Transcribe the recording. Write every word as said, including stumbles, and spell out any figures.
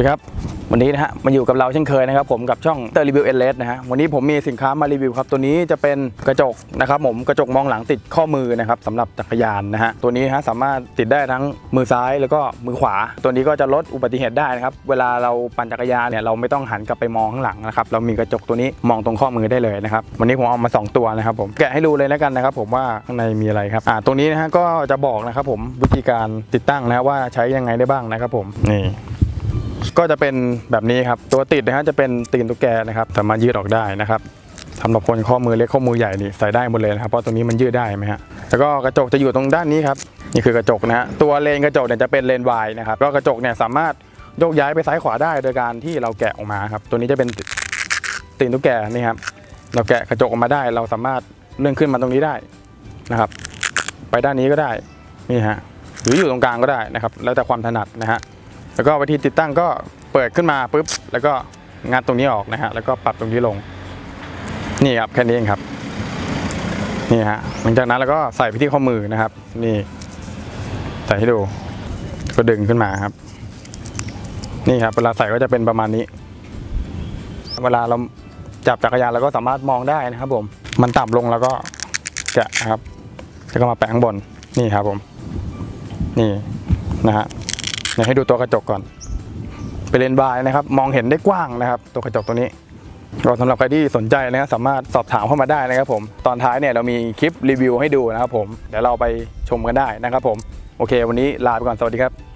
สวัสดีครับวันนี้นะฮะมาอยู่กับเราเช่นเคยนะครับผมกับช่องเตอร์รีวิวเอเลสนะฮะวันนี้ผมมีสินค้ามารีวิวครับตัวนี้จะเป็นกระจกนะครับผมกระจกมองหลังติดข้อมือนะครับสำหรับจักรยานนะฮะตัวนี้ฮะสามารถติดได้ทั้งมือซ้ายแล้วก็มือขวาตัวนี้ก็จะลดอุบัติเหตุได้นะครับเวลาเราปั่นจักรยานเนี่ยเราไม่ต้องหันกลับไปมองข้างหลังนะครับเรามีกระจกตัวนี้มองตรงข้อมือได้เลยนะครับวันนี้ผมเอามาสองตัวนะครับผมแกะให้ดูเลยแล้วกันนะครับผมว่าข้างในมีอะไรครับอ่าตรงนี้นะฮะก็จะบอกนะครับผมวิธีการติดตั้งนะว่าใช้ยังไงได้บ้างนะครับผมนี่ก็จะเป็นแบบนี้ครับตัวติดนะฮะจะเป็นตีนตุ๊กแกนะครับสามารถยืดออกได้นะครับสำหรับคนข้อมือเล็กข้อมือใหญ่นี่ใส่ได้หมดเลยนะครับเพราะตรงนี้มันยืดได้ไหมฮะแล้วก็กระจกจะอยู่ตรงด้านนี้ครับนี่คือกระจกนะฮะตัวเลนกระจกเนี่ยจะเป็นเลนวายนะครับก็กระจกเนี่ยสามารถโยกย้ายไปซ้ายขวาได้โดยการที่เราแกะออกมาครับตัวนี้จะเป็นตีนตุ๊กแกนี่ครับเราแกะกระจกออกมาได้เราสามารถเลื่อนขึ้นมาตรงนี้ได้นะครับไปด้านนี้ก็ได้นี่ฮะหรืออยู่ตรงกลางก็ได้นะครับแล้วแต่ความถนัดนะฮะแล้วก็วิธีติดตั้งก็เปิดขึ้นมาปุ๊บแล้วก็งัดตรงนี้ออกนะฮะแล้วก็ปรับตรงนี้ลงนี่ครับแค่นี้เองครับนี่ฮะหลังจากนั้นเราก็ใส่ไปที่ข้อมือนะครับนี่ใส่ให้ดูก็ดึงขึ้นมาครับนี่ครับเวลาใส่ก็จะเป็นประมาณนี้เวลาเราจับจักรยานเราก็สามารถมองได้นะครับผมมันต่ำลงแล้วก็แกะครับแล้วก็มาแปะข้างบนนี่ครับผมนี่นะฮะเดี๋ยวให้ดูตัวกระจกก่อนเป็นเลนส์วายนะครับมองเห็นได้กว้างนะครับตัวกระจกตัวนี้ก็สำหรับใครที่สนใจนะครับสามารถสอบถามเข้ามาได้นะครับผมตอนท้ายเนี่ยเรามีคลิปรีวิวให้ดูนะครับผมเดี๋ยวเราไปชมกันได้นะครับผมโอเควันนี้ลาไปก่อนสวัสดีครับ